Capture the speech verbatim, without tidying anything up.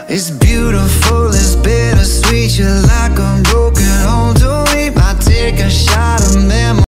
It's beautiful, it's bittersweet. You're like a broken home to me. I take a shot of